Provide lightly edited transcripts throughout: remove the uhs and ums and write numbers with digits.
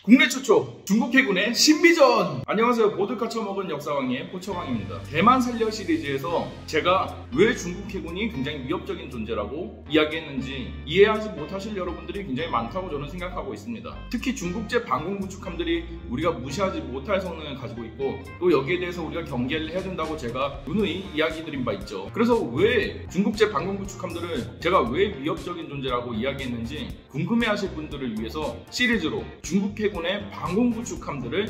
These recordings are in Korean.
국내 최초 중국 해군의 신비전! 안녕하세요. 보드카 처먹은 역사왕의 포처왕입니다. 대만 살려 시리즈에서 제가 왜 중국 해군이 굉장히 위협적인 존재라고 이야기했는지 이해하지 못하실 여러분들이 굉장히 많다고 저는 생각하고 있습니다. 특히 중국제 방공 구축함들이 우리가 무시하지 못할 성능을 가지고 있고 또 여기에 대해서 우리가 경계를 해야 된다고 제가 누누이 이야기 드린 바 있죠. 그래서 왜 중국제 방공 구축함들을 제가 왜 위협적인 존재라고 이야기했는지 궁금해하실 분들을 위해서 시리즈로 중국 해군의 방공 구축함들을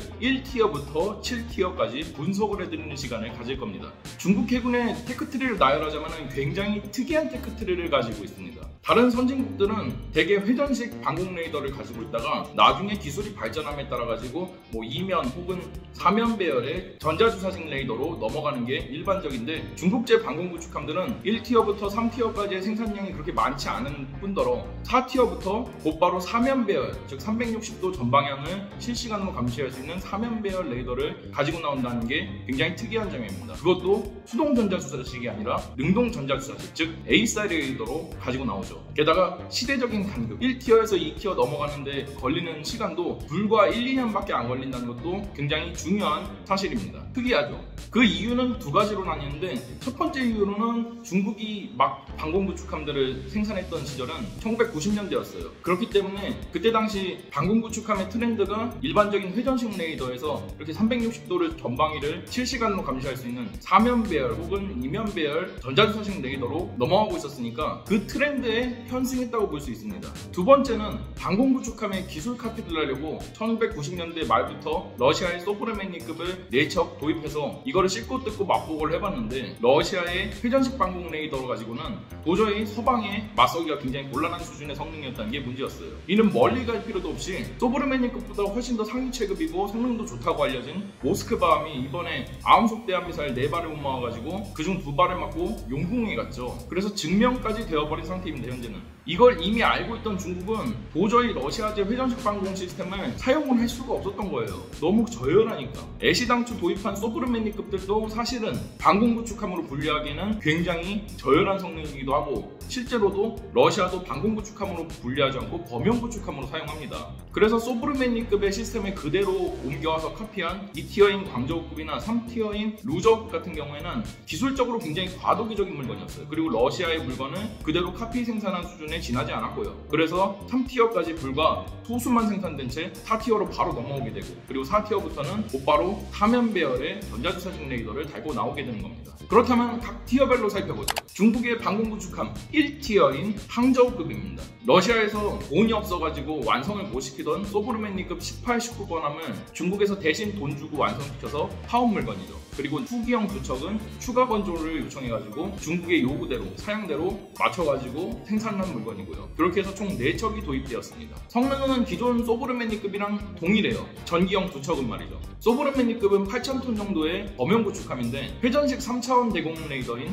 1티어부터 7티어까지 분석을 해드리는 시간을 가질 겁니다. 중국 해군의 테크트리를 나열하자면 굉장히 특이한 테크트리를 가지고 있습니다. 다른 선진국들은 대개 회전식 방공 레이더를 가지고 있다가 나중에 기술이 발전함에 따라 가지고 2면 혹은 4면 배열의 전자주사식 레이더로 넘어가는 게 일반적인데 중국제 방공 구축함들은 1티어부터 3티어까지의 생산량이 그렇게 많지 않은 뿐더러 4티어부터 곧바로 4면 배열, 즉 360도 전방향을 실시간으로 감시할 수 있는 4면 배열 레이더를 가지고 나온다는 게 굉장히 특이한 점입니다. 그것도 수동 전자주사식이 아니라 능동 전자주사식, 즉 ASI 레이더로 가지고 나오죠. 게다가 시대적인 간극, 1티어에서 2티어 넘어가는데 걸리는 시간도 불과 1, 2년밖에 안 걸린다는 것도 굉장히 중요한 사실입니다. 특이하죠. 그 이유는 두 가지로 나뉘는데 첫 번째 이유로는 중국이 막 방공 구축함들을 생산했던 시절은 1990년대였어요. 그렇기 때문에 그때 당시 방공 구축함의 트렌드가 일반적인 회전식 레이더에서 이렇게 360도를 전방위를 실시간으로 감시할 수 있는 4면 배열 혹은 2면 배열 전자주사식 레이더로 넘어가고 있었으니까 그 트렌드에 현승했다고 볼 수 있습니다. 두 번째는 방공 구축함의 기술 카피를 하려고 1990년대 말부터 러시아의 소브르메니급을 4척 도입해서 이거를 씹고 뜯고 맛보고를 해봤는데 러시아의 회전식 방공 레이더를 가지고는 도저히 서방에 맞서기가 굉장히 곤란한 수준의 성능이었다는 게 문제였어요. 이는 멀리 갈 필요도 없이 소브르메니급보다 훨씬 더 상위 체급이고 성능도 좋다고 알려진 모스크바함이 이번에 아음속 대함미사일 4발을 못 막아가지고 그중 2발을 맞고 용궁에 갔죠. 그래서 증명까지 되어버린 상태입니다. 현재는. 이걸 이미 알고 있던 중국은 도저히 러시아제 회전식 방공 시스템을 사용을 할 수가 없었던 거예요. 너무 저열하니까. 애시당초 도입한 소브르메니급들도 사실은 방공 구축함으로 분류하기에는 굉장히 저열한 성능이기도 하고 실제로도 러시아도 방공 구축함으로 분류하지 않고 범용 구축함으로 사용합니다. 그래서 소브르메니급의 시스템을 그대로 옮겨와서 카피한 2티어인 광저우급이나 3티어인 루저우급 같은 경우에는 기술적으로 굉장히 과도기적인 물건이었어요. 그리고 러시아의 물건을 그대로 카피 생산한 수준에 지나지 않았고요. 그래서 3티어까지 불과 소수만 생산된 채 4티어로 바로 넘어오게 되고 그리고 4티어부터는 곧바로 4면 배열의 전자주사식 레이더를 달고 나오게 되는 겁니다. 그렇다면 각 티어별로 살펴보죠. 중국의 방공 구축함 1티어인 항저우급입니다. 러시아에서 돈이 없어가지고 완성을 못 시키던 소브르메니급 18, 19번함을 중국에서 대신 돈 주고 완성시켜서 파온 물건이죠. 그리고 후기형 2척은 추가 건조를 요청해가지고 중국의 요구대로 사양대로 맞춰가지고 생산한 물건이고요. 그렇게 해서 총 4척이 도입되었습니다. 성능은 기존 소브르메니급이랑 동일해요. 전기형 2척은 말이죠. 소브르메니급은 8,000톤 정도의 범용 구축함인데 회전식 3차원 대공 레이더인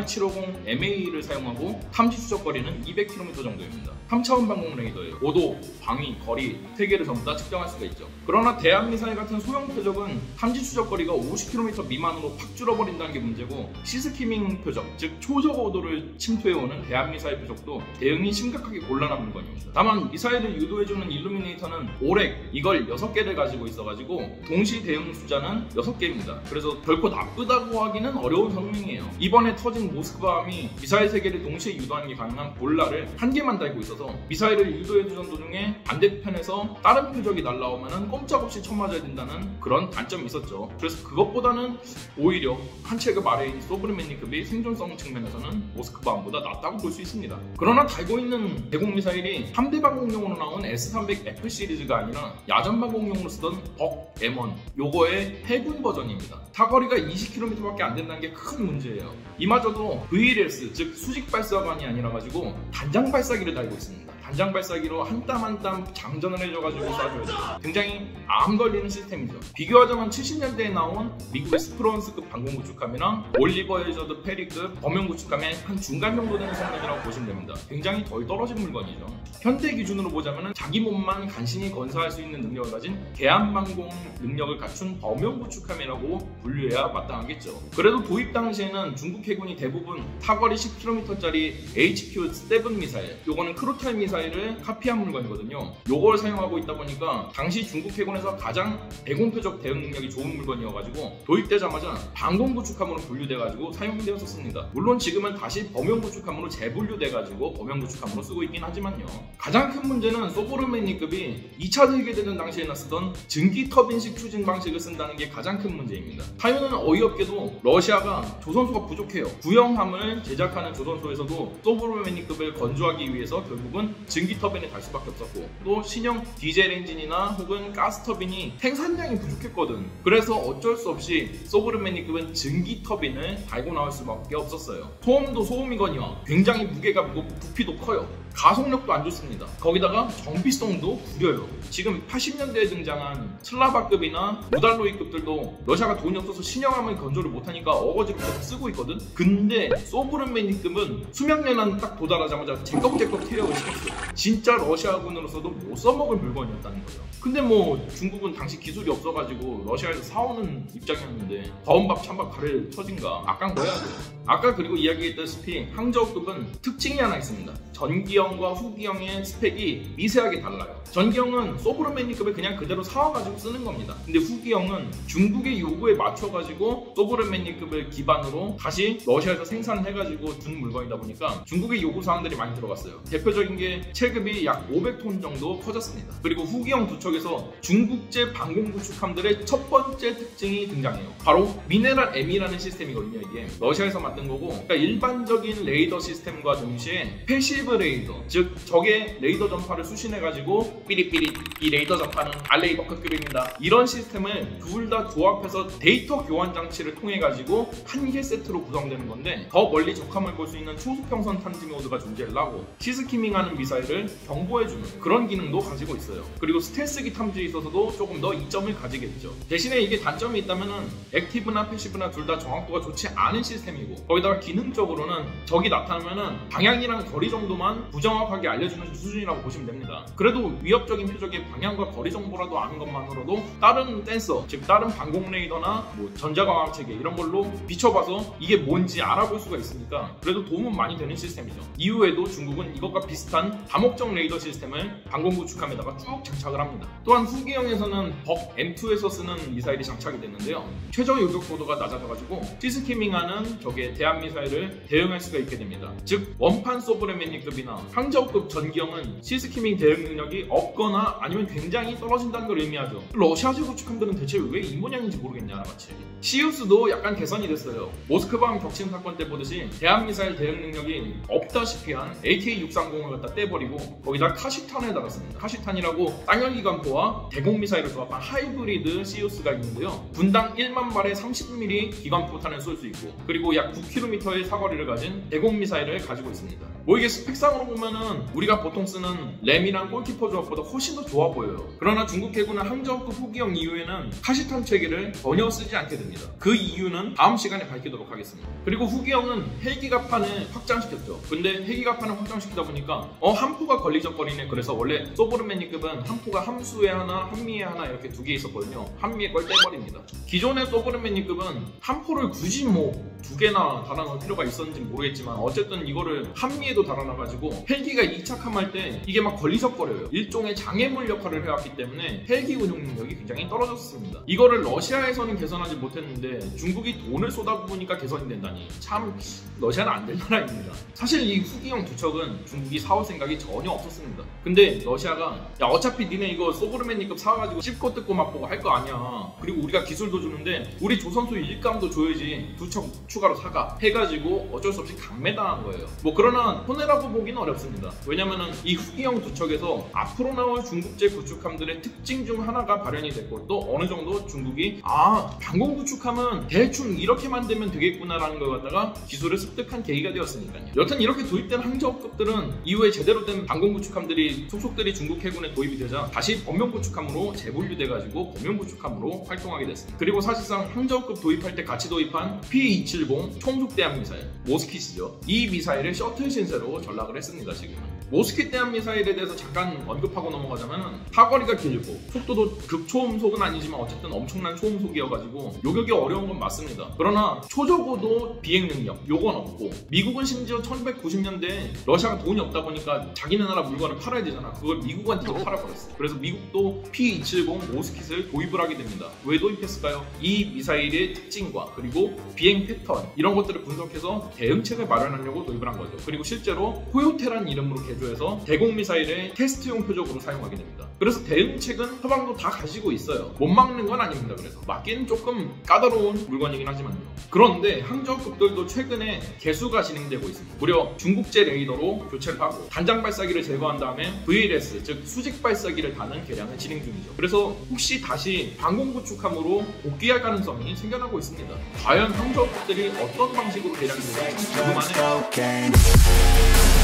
MR750MA를 사용하고 탐지 추적거리는 200km 정도입니다. 3차원 방공 레이더예요. 고도, 방위, 거리 3개를 전부 다 측정할 수가 있죠. 그러나 대한미사일 같은 소형 표적은 탐지 추적거리가 50km 미만으로 팍 줄어버린다는 게 문제고 시스키밍 표적, 즉 초저고도를 침투해오는 대한미사일 표적도 대응이 심각하게 곤란한 물건입니다. 다만 미사일을 유도해주는 일루미네이터는 오렉 이걸 6개를 가지고 있어가지고 동시 대응 숫자는 6개입니다. 그래서 결코 나쁘다고 하기는 어려운 성능이에요. 이번에 터진 모스크바함이 미사일 3개를 동시에 유도하는 게 가능한 볼라를 1개만 달고 있어서 미사일을 유도해주던 도중에 반대편에서 다른 표적이 날라오면 꼼짝없이 쳐맞아야 된다는 그런 단점이 있었죠. 그래서 그것보다는 오히려 한 체급 아래인 소브르메니급이 생존성 측면에서는 모스크바함보다 낫다고 볼 수 있습니다. 그러나 달고 있는 대공미사일이 함대 방공용으로 나온 S300F 시리즈가 아니라 야전 방공용으로 쓰던 벅 M1 요거의 해군 버전입니다. 사거리가 20km밖에 안 된다는 게 큰 문제예요. 이마저도 VLS 즉 수직 발사관이 아니라 가지고 단장 발사기를 달고 있습니다. 단장 발사기로 한 땀 한 땀 장전을 해줘가지고 쏴줘야 돼요. 굉장히 암 걸리는 시스템이죠. 비교하자면 70년대에 나온 미국의 스프론스급 방공 구축함이랑 올리버 해저드 페리급 범용 구축함의 한 중간 정도 되는 성능이라고 보시면 됩니다. 합니다. 굉장히 덜 떨어진 물건이죠. 현대 기준으로 보자면 자기 몸만 간신히 건사할 수 있는 능력을 가진 계암방공 능력을 갖춘 범용 구축함이라고 분류해야 마땅하겠죠. 그래도 도입 당시에는 중국 해군이 대부분 사거리 10km짜리 HQ-7 미사일, 요거는 크루탈 미사일을 카피한 물건이거든요. 요걸 사용하고 있다 보니까 당시 중국 해군에서 가장 대공표적 대응 능력이 좋은 물건이어가지고 도입되자마자 방공 구축함으로 분류돼가지고 사용되었었습니다. 물론 지금은 다시 범용 구축함으로 재분류돼가지고 범용 구축함으로 쓰고 있긴 하지만요. 가장 큰 문제는 소보르메니급이 2차 세계대전 당시에나 쓰던 증기 터빈식 추진 방식을 쓴다는 게 가장 큰 문제입니다. 사유는 어이없게도 러시아가 조선소가 부족해요. 구형함을 제작하는 조선소에서도 소보르메니급을 건조하기 위해서 결국은 증기 터빈에 달 수밖에 없었고, 또 신형 디젤 엔진이나 혹은 가스 터빈이 생산량이 부족했거든. 그래서 어쩔 수 없이 소보르메니급은 증기 터빈을 달고 나올 수밖에 없었어요. 소음도 소음이거니와 굉장히 무게가 무겁고 부피도 커요. 가속력도 안 좋습니다. 거기다가 정비성도 구려요. 지금 80년대에 등장한 슬라바급이나 무달로이급들도 러시아가 돈이 없어서 신형함을 건조를 못하니까 어거지로 계속 쓰고 있거든. 근데 소보르메니급은 수명연한 딱 도달하자마자 제꺽제꺽 퇴력을 시켰어요. 진짜 러시아군으로서도 못 써먹을 물건이었다는 거예요. 근데 뭐 중국은 당시 기술이 없어가지고 러시아에서 사오는 입장이었는데 더운 밥 찬밥 가를 처진가 아깐 거야. 아까 그리고 이야기했다시피 항저우급은 특징이 하나 있습니다. 전기형과 후기형의 스펙이 미세하게 달라요. 전기형은 소보르메니급을 그냥 그대로 사와가지고 쓰는 겁니다. 근데 후기형은 중국의 요구에 맞춰가지고 소보르메니급을 기반으로 다시 러시아에서 생산해가지고 준 물건이다 보니까 중국의 요구사항들이 많이 들어갔어요. 대표적인 게 체급이 약 500톤 정도 커졌습니다. 그리고 후기형 두 척에서 중국제 방공구축함들의 첫 번째 특징이 등장해요. 바로 미네랄 M이라는 시스템이거든요. 이게 러시아에서 만든 거고, 그러니까 일반적인 레이더 시스템과 동시에 패시브 레이더, 즉 적의 레이더 전파를 수신해가지고 삐릿삐릿 이 레이더 전파는 알레이 버크급입니다. 이런 시스템을 둘 다 조합해서 데이터 교환 장치를 통해가지고 한 개 세트로 구성되는 건데, 더 멀리 적함을 볼 수 있는 초수평선 탐지 모드가 존재를 하고 시스키밍하는 미사일을 경보해주는 그런 기능도 가지고 있어요. 그리고 스텔스기 탐지에 있어서도 조금 더 이점을 가지겠죠. 대신에 이게 단점이 있다면은 액티브나 패시브나 둘 다 정확도가 좋지 않은 시스템이고, 거기다가 기능적으로는 적이 나타나면은 방향이랑 거리 정도만 부정확하게 알려주는 수준이라고 보시면 됩니다. 그래도 위협적인 표적의 방향과 거리 정보라도 아는 것만으로도 다른 센서, 즉 다른 방공 레이더나 뭐 전자광학 체계 이런 걸로 비춰봐서 이게 뭔지 알아볼 수가 있으니까 그래도 도움은 많이 되는 시스템이죠. 이후에도 중국은 이것과 비슷한 다목적 레이더 시스템을 방공 구축함에다가 쭉 장착을 합니다. 또한 후기형에서는 벅 M2에서 쓰는 미사일이 장착이 됐는데요. 최저 요격 고도가 낮아져가지고 시스키밍하는 적의 대함 미사일을 대응할 수가 있게 됩니다. 즉 원판 소브레메니급이나 항저우급 전기형은 시스키밍 대응 능력이 없거나 아니면 굉장히 떨어진다는 걸 의미하죠. 러시아제 구축함들은 대체 왜 이 모양인지 모르겠냐 하나같이. 시우스도 약간 개선이 됐어요. 모스크바함 격침 사건 때 보듯이 대함 미사일 대응 능력이 없다시피 한 AK-630을 갖다 떼버리고 거기다 카시탄을 달았습니다. 카시탄이라고 땅열기관포와 대공 미사일을 조합한 하이브리드 시우스가 있는데요. 분당 1만 발의 30mm 기관포탄을 쏠 수 있고, 그리고 약 9km의 사거리를 가진 대공 미사일을 가지고 있습니다. 뭐 이게 스펙상으로 보면은 우리가 보통 쓰는 램이랑 골키퍼 조합보다 훨씬 더 좋아 보여요. 그러나 중국 해군은 항저우급 후기형 이후에는 카시탄 체계를 전혀 쓰지 않게 됩니다. 그 이유는 다음 시간에 밝히도록 하겠습니다. 그리고 후기형은 헬기갑판을 확장시켰죠. 근데 헬기갑판을 확장시키다 보니까 함포가 걸리적거리네. 그래서 원래 소보르메니급은 함포가 함수에 하나, 함미에 하나 이렇게 두 개 있었거든요. 함미에 걸 떼버립니다. 기존의 소보르메니급은 함포를 굳이 뭐 두 개나 달아놓을 필요가 있었는지 모르겠지만 어쨌든 이거를 함미에도 달아놔가지고 헬기가 이착함할 때 이게 막 걸리적거려요. 일종의 장애물 역할을 해왔기 때문에 헬기 운용 능력이 굉장히 떨어졌습니다. 이거를 러시아에서는 개선하지 못했는데 중국이 돈을 쏟아부으니까 개선이 된다니 참 러시아는 안 될 나라입니다. 사실 이 후기형 두 척은 중국이 사올 생각이 전혀 없었습니다. 근데 러시아가 야 어차피 니네 이거 소보르메니급 사와가지고 씹고 뜯고 맛보고 할 거 아니야. 그리고 우리가 기술도 주는데 우리 조선소 일감도 줘야지 두 척 추가로 사가 해가지고 어쩔 수 없이 강매당한 거예요. 뭐 그러나 손해라고 보기는 어렵습니다. 왜냐면은 이 후기형 두 척에서 앞으로 나올 중국제 구축함들의 특징 중 하나가 발현이 됐고, 또 어느 정도 중국이 방공 구축함은 대충 이렇게 만들면 되겠구나라는 걸 갖다가 기술을 습득한 계기가 되었으니까요. 여튼 이렇게 도입된 항저우급들은 이후에 제대로 된 방공 구축함들이 속속들이 중국 해군에 도입이 되자 다시 범용 구축함으로 재분류돼가지고 범용 구축함으로 활동하게 됐습니다. 그리고 사실상 항저우급 도입할 때 같이 도입한 P-270 초음속 대함 미사일 모스킷이죠. 이 미사일을 셔틀 신세로 전락을 했습니다. 지금 모스킷 대함 미사일에 대해서 잠깐 언급하고 넘어가자면 사거리가 길고 속도도 극초음속은 아니지만 어쨌든 엄청난 초음속이어가지고 요격이 어려운 건 맞습니다. 그러나 초저고도 비행 능력 요건 없고, 미국은 심지어 1990년대에 러시아가 돈이 없다 보니까 자기네 나라 물건을 팔아야 되잖아. 그걸 미국한테 팔아버렸어. 그래서 미국도 P-270 모스킷을 도입을 하게 됩니다. 왜 도입했을까요? 이 미사일의 특징과 그리고 비행 패턴 이런 것들을 분석해서 대응책을 마련하려고 도입을 한 거죠. 그리고 실제로 코요테라는 이름으로 개조해서 대공 미사일의 테스트용 표적으로 사용하게 됩니다. 그래서 대응책은 서방도 다 가지고 있어요. 못 막는 건 아닙니다. 그래서 막기는 조금 까다로운 물건이긴 하지만요. 그런데 항저급들도 최근에 개수가 진행되고 있습니다. 무려 중국제 레이더로 교체를 하고 단장 발사기를 제거한 다음에 VLS 즉 수직 발사기를 다는 개량을 진행 중이죠. 그래서 혹시 다시 방공 구축함으로 복귀할 가능성이 생겨나고 있습니다. 과연 항저급들이 어떤 방식으로 개량이 될지 참 궁금하네요.